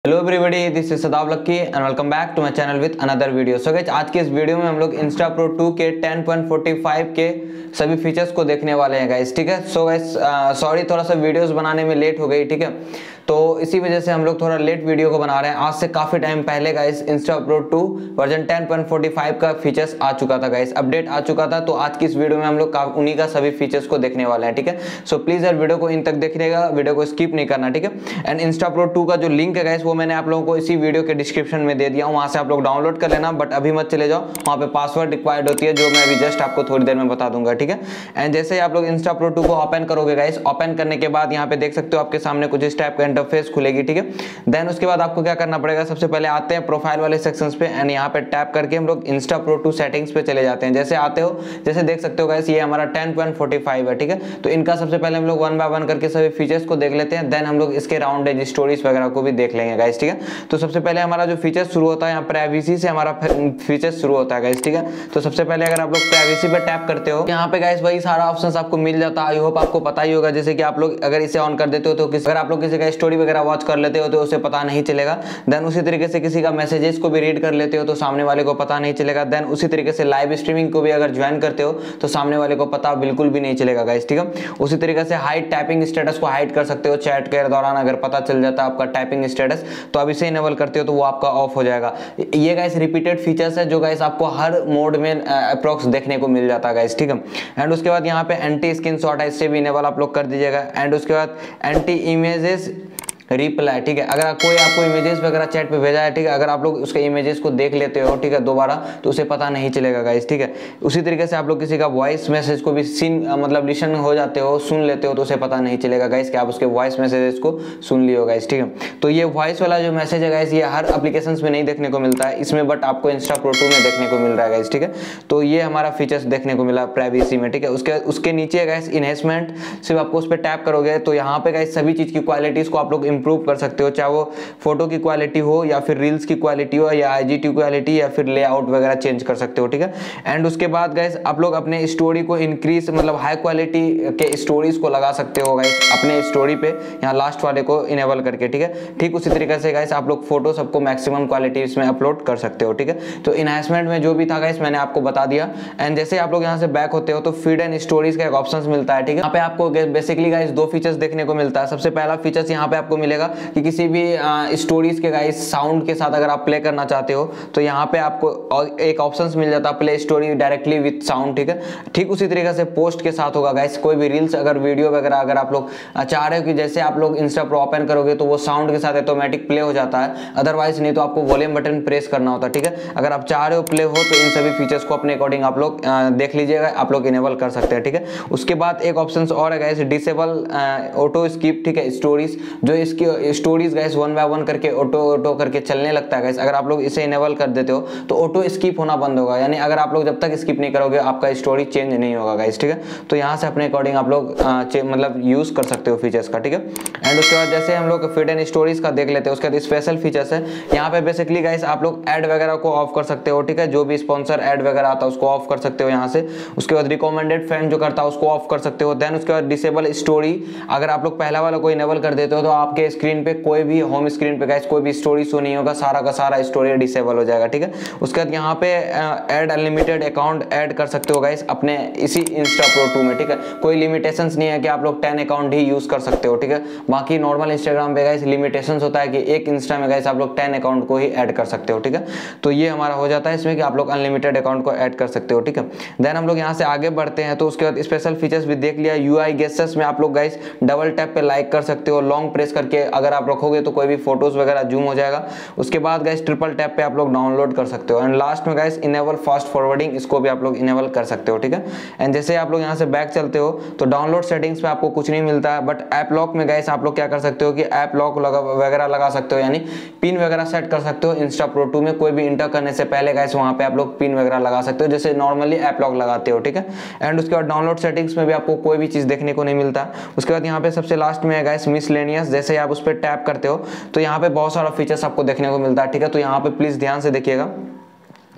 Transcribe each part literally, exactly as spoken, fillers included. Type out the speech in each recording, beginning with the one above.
Hello everybody, this is Sadab Lucky and welcome back to my channel with another video. So guys, आज के इस video में हम लोग इंस्टा प्रो टू के टेन पॉइंट फोर्टी फाइव के सभी फीचर्स को देखने वाले हैं गाइस। ठीक है, सो गाइस सॉरी थोड़ा सा वीडियोस बनाने में लेट हो गई। ठीक है, तो इसी वजह से हम लोग थोड़ा लेट वीडियो को बना रहे हैं। आज से काफी टाइम पहले guys insta pro two version ten point forty five का फीचर्स आ चुका था गाइस, अपडेट आ चुका था। तो आज की इस वीडियो में हम लोग उन्हीं का सभी फीचर्स को देखने वाले हैं। ठीक है, सो प्लीज यार वीडियो को इन तक देखिएगा, वीडियो को स्किप नहीं करना। ठीक है, एंड इंस्टा प्रो टू का जो लिंक है गाइस वो मैंने आप लोगों को इसी वीडियो के डिस्क्रिप्शन में दे दिया हूं, वहां से आप लोग डाउनलोड कर लेना। बट अभी मत चले जाओ, वहां पे पासवर्ड रिक्वायर्ड होती है जो मैं अभी जस्ट आपको थोड़ी देर में बता दूंगा। ठीक है, एंड जैसे ही आप लोग इंस्टा प्रो टू को ओपन करोगे गाइस, ओपन करने के बाद यहाँ पे देख सकते हो आपके सामने कुछ इस टाइप का इंटरफेस खुलेगी। ठीक है, देन उसके बाद आपको क्या करना पड़ेगा, सबसे पहले आते हैं प्रोफाइल वाले सेक्शंस पे एंड यहाँ पे टैप करके हम लोग इंस्टा प्रो टू सेटिंग्स पे चले जाते हैं। जैसे आते हो, जैसे देख सकते हो गाइस ये हमारा टेन पॉइंट फोर्टी फाइव है। ठीक है, तो इनका सबसे पहले हम लोग वन बाय वन करके सभी फीचर्स को देख लेते हैं, देन हम लोग इसके राउंड एज स्टोरीज वगैरह को भी देख लेंगे गाइस। ठीक है, तो सबसे पहले हमारा जो फीचर शुरू होता है यहाँ प्राइवेसी से हमारा फीचर शुरू होता है गाइस। ठीक है, तो सबसे पहले अगर आप लोग प्राइवेसी पे टैप करते हो, यहाँ पे गाइस वही सारा ऑप्शंस आपको मिल जाता है। आई होप आपको पता ही होगा, जैसे कि आप लोग अगर इसे ऑन कर देते हो तो किसी अगर आप लोग किसी का स्टोरी वगैरह वॉच कर लेते हो तो उसे पता नहीं चलेगा। देन उसी तरीके से किसी का मैसेजेस को भी रीड कर लेते हो तो सामने वाले को पता नहीं चलेगा। देन उसी तरीके से लाइव स्ट्रीमिंग को भी अगर ज्वाइन करते हो तो सामने वाले को पता बिल्कुल भी नहीं चलेगा गाइस। ठीक है, उसी तरीके से हाइड टैपिंग स्टेटस को हाइड कर सकते हो। चैट के दौरान अगर पता चल जाता है आपका टैपिंग स्टेटस तो अब इसे इनेबल करते हो तो वो आपका ऑफ हो जाएगा। ये गाइस रिपीटेड फीचर्स है जो गाइस आपको हर मोड में अप्रोक्स देखने को मिल जाता है गाइस। ठीक है, एंड उसके बाद यहाँ पे एंटी स्क्रीनशॉट है, इससे भी इनेबल आप लोग कर दीजिएगा। एंड उसके बाद एंटी इमेजेस रिप्लाई। ठीक है, अगर कोई आपको इमेजेस वगैरह चैट पे भेजा है, ठीक है, अगर आप लोग उसके इमेजेस को देख लेते हो, ठीक है, दोबारा तो उसे पता नहीं चलेगा गाइस। ठीक है, उसी तरीके से आप लोग किसी का वॉइस मैसेज को भी सीन मतलब लिसन हो जाते हो, सुन लेते हो तो उसे पता नहीं चलेगा गाइस कि आप उसके वॉइस मैसेजेस को सुन लियो गाइस। ठीक है, तो ये वॉइस वाला जो मैसेज है गाइस ये हर एप्लीकेशन में नहीं देखने को मिलता है इसमें, बट आपको इंस्टा प्रो टू में देखने को मिल रहा है गाइस। ठीक है, तो ये हमारा फीचर्स देखने को मिला प्राइवेसी में। ठीक है, उसके उसके नीचे गाइस इनहेंसमेंट, सिर्फ आपको उस पर टैप करोगे तो यहाँ पे गाइस सभी चीज की क्वालिटीज को आप लोग इंप्रूव कर सकते हो, चाहे वो फोटो की क्वालिटी हो या फिर रील्स की क्वालिटी हो या आईजीटी क्वालिटी या फिर लेआउट वगैरह चेंज कर सकते हो। ठीक है, एंड उसके बाद गाइस आप लोग अपने स्टोरी को इंक्रीज मतलब हाई क्वालिटी के स्टोरीज को लगा सकते हो गाइस अपने स्टोरी पे, यहाँ लास्ट वाले को इनेबल करके। ठीक है, ठीक उसी तरीके से गाइस आप लोग फोटो सबको मैक्सिमम क्वालिटी इसमें अपलोड कर सकते हो। ठीक है, तो इनहैंसमेंट में जो भी था गाइस मैंने आपको बता दिया। एंड जैसे आप लोग यहाँ से बैक होते हो तो फीड एंड स्टोरीज का एक ऑप्शन मिलता है। ठीक है, यहाँ पे आपको बेसिकली गाइस दो फीचर्स देखने को मिलता है। सबसे पहला फीचर्स यहाँ पे आपको मिलेगा कि किसी भी स्टोरीज के गाइस साउंड के साथ अगर आप प्ले करना चाहते हो तो यहाँ पे आपको एक ऑप्शंस मिल जाता है play story directly with sound. ठीक है, ठीक उसी तरीके से पोस्ट के साथ होगा गाइस। कोई भी रील्स अगर वीडियो वगैरह अगर आप लोग चाह रहे हो कि जैसे आप लोग इंस्टा प्रो ओपन करोगे तो वो साउंड के साथ ऑटोमेटिक प्ले हो जाता है, अदरवाइज नहीं तो आपको वॉल्यूम बटन प्रेस करना होता है। ठीक है, अगर आप चाह रहे हो प्ले हो तो इन सभी फीचर्स को अपने अकॉर्डिंग आप लोग देख लीजिएगा, आप लोग इनेबल कर सकते हैं। ठीक है, उसके बाद एक ऑप्शन और है गाइस डिसेबल ऑटो स्किप। ठीक है, स्टोरीज जो इसकी stories guys one by one करके ऑटो ऑटो करके चलने लगता है गाइस, अगर आप लोग इसे इनेबल कर देते हो तो ऑटो स्किप होना बंद होगा, यानी अगर आप लोग जब तक स्किप नहीं करोगे आपका स्टोरी चेंज नहीं होगा गाइस। ठीक है, तो यहाँ से अपने अकॉर्डिंग आप लोग मतलब यूज कर सकते हो फीचर्स का। ठीक है, एंड उसके बाद जैसे हम लोग फीड एंड स्टोरीज का देख लेते हैं, उसके बाद स्पेशल फीचर्स है। यहाँ पे बेसिकली गाइस आप लोग ऐड वगैरह को ऑफ कर सकते हो। ठीक है, जो भी स्पॉन्सर ऐड वगैरह आता है उसको ऑफ कर सकते हो यहाँ से। उसके बाद रिकमेंडेड फ्रेंड जो करता है उसको ऑफ कर सकते हो। देन उसके बाद डिसेबल स्टोरी, अगर आप लोग पहला वाला को इनेबल कर देते हो तो आपके स्क्रीन पे कोई भी होम स्क्रीन पे गाइस कोई भी स्टोरी शो नहीं होगा, सारा का सारा स्टोरी डिसेबल हो जाएगा। ठीक है, उसके बाद यहाँ पे ऐड अनलिमिटेड अकाउंट ऐड कर सकते हो गाइस अपने इसी इंस्टा प्रो टू में। ठीक है, कोई लिमिटेशंस नहीं है कि आप लोग टेन अकाउंट ही यूज कर सकते हो। ठीक है, बाकी नॉर्मल इंस्टाग्राम पे गाइस लिमिटेशंस होता है कि एक इंस्टा में गाइस आप लोग टेन अकाउंट को ही ऐड कर सकते हो। ठीक है, तो ये हमारा हो जाता है इसमें कि आप लोग अनलिमिटेड अकाउंट को ऐड कर सकते हो। ठीक है, देन हम लोग यहाँ से आगे बढ़ते हैं तो उसके बाद स्पेशल फीचर्स भी देख लिया। यूआई गेस्टर्स में आप लोग गाइस डबल टैप पे लाइक कर सकते हो, लॉन्ग प्रेस करके अगर आप रखोगे तो कोई भी फोटोज वगैरह जूम हो जाएगा। उसके बाद गाइस ट्रिपल टैप पे आप लोग डाउनलोड कर सकते हो। एंड लास्ट में गाइस इनेबल फास्ट फॉरवर्डिंग, इसको भी आप लोग इनेबल कर सकते हो। ठीक है, एंड जैसे आप लोग यहाँ से बैक चलते हो तो डाउनलोड सेटिंग्स पे आपको कुछ नहीं मिलता है, बट ऐप लॉक में गाइस आप लोग क्या कर सकते हो कि ऐप लॉक वगैरह लगा सकते हो, यानी पिन वगैरह सेट कर सकते हो। इंस्टा प्रो टू में कोई भी इंटर करने से पहले गाइस वहां पे आप लोग पिन वगैरह लगा सकते हो जैसे नॉर्मली ऐप लॉक लगाते हो। ठीक है, एंड उसके बाद डाउनलोड सेटिंग्स में भी आपको कोई भी चीज देखने को नहीं मिलता। उसके बाद यहाँ पे सबसे लास्ट में है गाइस मिसलेनियस, जैसे आप उस पर टैप करते हो तो यहाँ पे बहुत सारा फीचर्स आपको देखने को मिलता है। ठीक है, तो यहाँ पे प्लीज ध्यान से देखिएगा।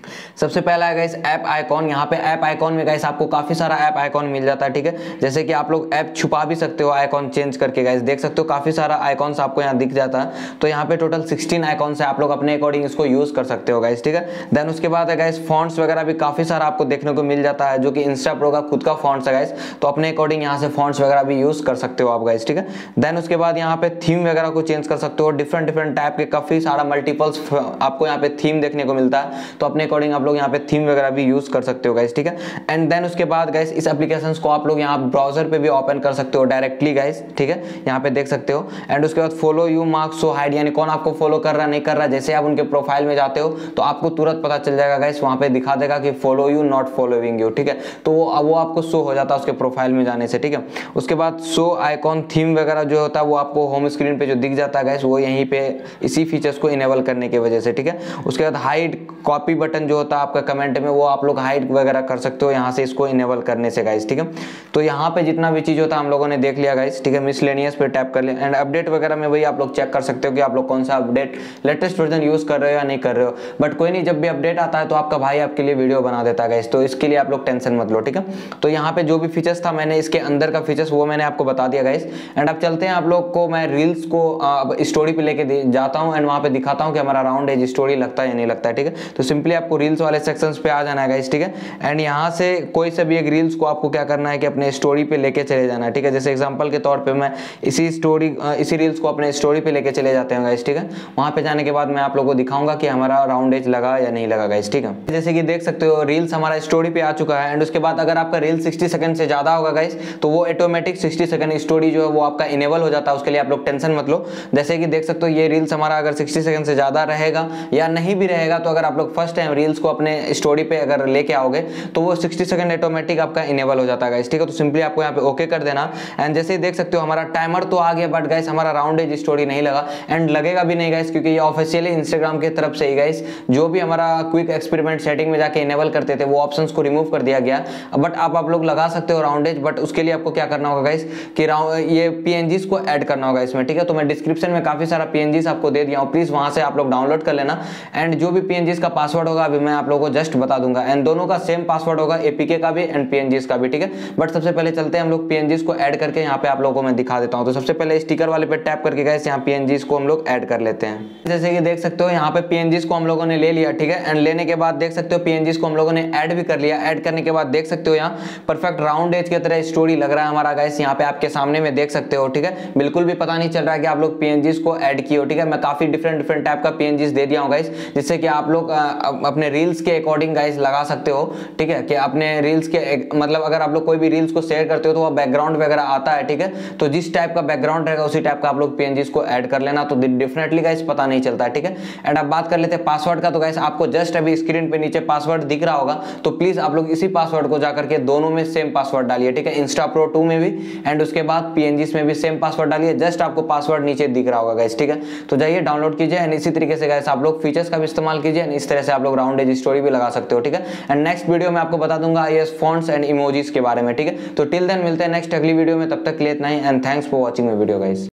सबसे पहला है गाइस ऐप आइकॉन। यहाँ पे ऐप आइकॉन में गाइस आपको काफी सारा ऐप आइकॉन मिल जाता है, ठीक है। जैसे कि आप लोग ऐप छुपा भी सकते हो आइकॉन चेंज करके, गाइस देख सकते हो काफी सारा आइकॉन्स आपको यहाँ दिख जाता है। तो यहाँ पे टोटल सिक्सटीन आइकॉन्स है, आप लोग अपने अकॉर्डिंग इसको यूज कर सकते हो गाइस, ठीक है। देन उसके बाद है गाइस फॉन्ट्स वगैरह भी काफी सारा आपको देखने को मिल जाता है, जो कि इंस्टा प्रो का खुद का फॉन्ट्स है गाइस। तो अपने अकॉर्डिंग यहाँ से फॉन्ट्स वगैरह भी यूज कर सकते हो आप गाइस, ठीक है। देन उसके बाद यहाँ पे थीम वगैरह को चेंज कर सकते हो, डिफरेंट डिफरेंट टाइप के काफी सारा मल्टीपल्स आपको यहाँ पे थीम देखने को मिलता है। तो अपने अकॉर्डिंग आप लोग यहाँ पे थीम वगैरह भी यूज कर सकते हो गाइस, ठीक है। एंड देन उसके बाद गाइस इस एप्लीकेशंस को आप लोग यहाँ ब्राउजर पे भी ओपन कर सकते हो डायरेक्टली गाइस, ठीक है। यहाँ पे देख सकते हो। एंड उसके बाद follow you mark show hide, यानी कौन आपको फॉलो कर रहा नहीं कर रहा, जैसे आप उनके प्रोफाइल में जाते हो तो आपको तुरंत पता चल जाएगा गाइस, वहां पे दिखा देगा कि follow you not following you, ठीक है। तो वो वो आपको शो हो जाता है उसके प्रोफाइल में जाने से, ठीक है। उसके बाद शो आइकॉन थीम वगैरह जो होता है वो आपको होम स्क्रीन पे जो दिख जाता है गाइस, वो यहीं पे इसी फीचर्स को इनेबल करने की वजह से, ठीक है। उसके बाद हाइड कॉपी बटन जो होता है आपका कमेंट में, वो आप लोग हाइड वगैरह कर सकते हो यहाँ से इसको इनेबल करने से गाइस, ठीक है। तो यहाँ पे जितना भी चीज होता है हम लोगों ने देख लिया गाइस, ठीक है। मिसलेनियस पे टैप कर लिया। एंड अपडेट वगैरह में वही आप लोग चेक कर सकते हो कि आप लोग कौन सा अपडेट लेटेस्ट वर्जन यूज कर रहे हो या नहीं कर रहे हो। बट कोई नहीं, जब भी अपडेट आता है तो आपका भाई आपके लिए वीडियो बना देता है गाइस, तो इसके लिए आप लोग टेंशन मत लो, ठीक है। तो यहाँ पे जो भी फीचर्स था मैंने इसके अंदर का फीचर्स वो मैंने आपको बता दिया गाइस। एंड अब चलते हैं आप लोग को मैं रील्स को अब स्टोरी पे लेके जाता हूँ एंड वहाँ पे दिखाता हूँ कि हमारा राउंड एज स्टोरी लगता है या नहीं लगता है, ठीक है। तो सिंपली आपको रील्स वाले सेक्शंस पे आ जाना है गाइस, ठीक है। एंड यहाँ से कोई से भी एक रील्स को आपको क्या करना है कि अपने स्टोरी पे लेके चले जाना है, ठीक है। जैसे एग्जांपल के तौर पे मैं इसी स्टोरी इसी रील्स को अपने स्टोरी पे लेके चले जाते हैं गाइस, ठीक है। वहां पे जाने के बाद मैं आप लोगों को दिखाऊंगा कि हमारा राउंड एज लगा या नहीं लगा गाइस, ठीक है। जैसे कि देख सकते हो रील्स हमारा स्टोरी पे आ चुका है। एंड उसके बाद अगर आपका रील सिक्सटी सेकंड से ज्यादा होगा गाइस तो वो ऑटोमेटिक सिक्सटी सेकंड स्टोरी जो है वो आपका इनेबल हो जाता है, उसके लिए आप लोग टेंशन मत लो। जैसे कि देख सकते हो ये रील्स हमारा अगर सिक्सटी सेकंड से ज्यादा रहेगा या नहीं भी रहेगा, तो अगर आप लोग फर्स्ट टाइम रील्स को अपने स्टोरी पे अगर लेके आओगे तो वो सिक्सटी सेकंड ऑटोमेटिक आपका इनेबल हो जाता है गाइस, ठीक है। तो सिंपली आपको यहाँ पे ओके कर देना। एंड जैसे ही देख सकते हो हमारा टाइमर तो आ गया, बट गाइस हमारा राउंड एज स्टोरी नहीं लगा एंड लगेगा भी नहीं गाइस, क्योंकि ये ऑफिशियली इंस्टाग्राम की तरफ से ही गाइस जो भी हमारा क्विक एक्सपेरिमेंट सेटिंग में जाके इनेबल करते थे वो ऑप्शंस को रिमूव कर दिया गया। बट आप आप लोग लगा सकते हो राउंड एज, बट उसके लिए आपको क्या करना होगा गाइस कि ये पीएनजीज को ऐड करना होगा इसमें, ठीक है। तो मैं डिस्क्रिप्शन में काफी सारा पीएनजीज आपको दे दिया हूं, प्लीज वहां से आप लोग डाउनलोड कर लेना। एंड जो भी पीएनजीज का पासवर्ड होगा अभी मैं आप लोगों को जस्ट बता दूंगा। एंड दोनों का सेम पासवर्ड होगा, एपीके का भी एंड पीएनजीज का भी, ठीक है। बट सबसे पहले चलते हैं हम लोग पीएनजीज को ऐड करके यहाँ पे आप लोगों को मैं दिखा देता हूँ। तो सबसे पहले स्टिकर वाले पे टैप करके गाइस यहाँ पीएनजीज को हम लोग ऐड कर लेते हैं। जैसे कि देख सकते हो यहाँ पे पीएनजीज को हम लोगों ने ले लिया, ठीक है। एंड लेने के बाद देख सकते हो पीएनजीज को हम लोगों ने ऐड भी कर लिया। ऐड करने के बाद देख सकते हो यहाँ परफेक्ट राउंड एज की तरह स्टोरी लग रहा है हमारा गाइस, यहाँ पे आपके सामने में देख सकते हो, ठीक है। बिल्कुल भी पता नहीं चल रहा है कि आप लोग पीएनजीज को ऐड किए हो, ठीक है। मैं काफी डिफरेंट डिफरेंट टाइप का पीएनजीज दे दिया हूँ गाइस, जिससे कि आप लोग अपने रील्स के अकॉर्डिंग गाइस लगा सकते हो, ठीक है। कि अपने रील्स के मतलब अगर आप लोग कोई भी रील्स को शेयर करते हो तो वह बैकग्राउंड वगैरह आता है, ठीक है। तो जिस टाइप का बैकग्राउंड रहेगा उसी टाइप का आप लोग पीएनजीज को ऐड कर लेना, तो डेफिनेटली गाइस पता नहीं चलता है, ठीक है। एंड अब बात कर लेते हैं पासवर्ड का। तो गाइस आपको जस्ट अभी स्क्रीन पे नीचे पासवर्ड दिख रहा होगा, तो प्लीज आप लोग इसी पासवर्ड को जाकर के दोनों में सेम पासवर्ड डालिए, ठीक है। इंस्टा प्रो टू में भी एंड उसके बाद पीएनजीज में भी सेम पासवर्ड डालिए। जस्ट आपको पासवर्ड नीचे दिख रहा होगा गाइस, ठीक है। तो जाइए डाउनलोड कीजिए एंड इसी तरीके से गाइस आप लोग फीचर्स का भी इस्तेमाल कीजिए एंड इस तरह से आप लोग राउंड एज स्टोरी भी लगा सकते हो, ठीक है। एंड नेक्स्ट वीडियो में आपको बता दूंगा आईएएस फॉन्ट्स एंड इमोजीज के बारे में, ठीक है। तो टिल देन मिलते हैं नेक्स्ट अगली वीडियो में, तब तक के लिए इतना ही and thanks for watching my video guys.